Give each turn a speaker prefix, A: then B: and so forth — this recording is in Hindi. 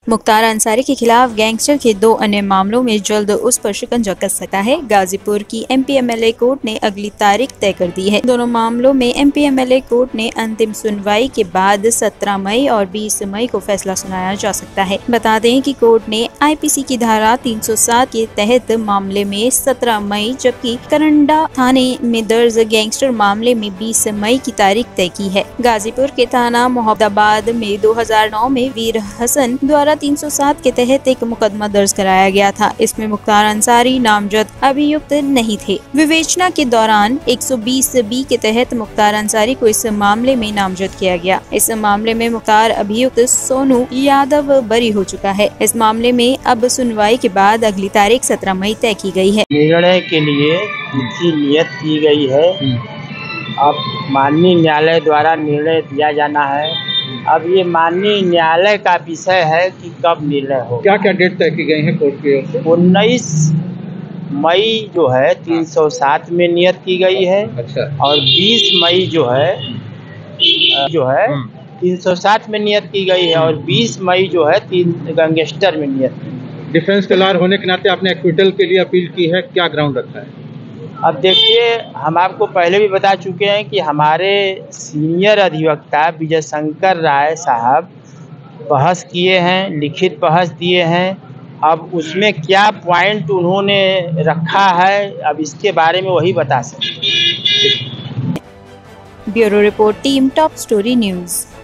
A: मुख्तार अंसारी के खिलाफ गैंगस्टर के 2 अन्य मामलों में जल्द उस पर शिकंजा कस सकता है। गाजीपुर की एमपीएमएलए कोर्ट ने अगली तारीख तय कर दी है। दोनों मामलों में एमपीएमएलए कोर्ट ने अंतिम सुनवाई के बाद 17 मई और 20 मई को फैसला सुनाया जा सकता है। बता दें कि कोर्ट ने आईपीसी की धारा 307 के तहत मामले में 17 मई जबकि करंडा थाने में दर्ज गैंगस्टर मामले में 20 मई की तारीख तय की है। गाजीपुर के थाना मोहम्मदाबाद में 2009 में वीर हसन द्वारा 307 के तहत एक मुकदमा दर्ज कराया गया था। इसमें मुख्तार अंसारी नामजद अभियुक्त नहीं थे। विवेचना के दौरान 120 बी के तहत मुख्तार अंसारी को इस मामले में नामजद किया गया। इस मामले में मुख्तार अभियुक्त सोनू यादव बरी हो चुका है। इस मामले में अब सुनवाई के बाद अगली तारीख 17 मई तय की गई है।
B: निर्णय के लिए तिथि नियत की गई है। अब माननीय न्यायालय द्वारा निर्णय दिया जाना है। अब ये माननीय न्यायालय का विषय है कि कब निर्णय हो।
C: क्या क्या डेट तय की गई है कोर्ट की ओर से?
B: 19 मई जो है 307 में नियत की गई है।
C: अच्छा।
B: और 20 मई जो है 307 में नियत की गई है और 20 मई जो है गैंगस्टर में नियत की गई है।
C: डिफेंस के लॉयर होने के नाते आपने एक्विटल के लिए अपील की है, क्या ग्राउंड रखा है?
B: अब देखिए, हम आपको पहले भी बता चुके हैं कि हमारे सीनियर अधिवक्ता विजय शंकर राय साहब बहस किए हैं, लिखित बहस दिए हैं। अब उसमें क्या पॉइंट उन्होंने रखा है, अब इसके बारे में वही बता सकते हैं।
A: Bureau report, team top story news.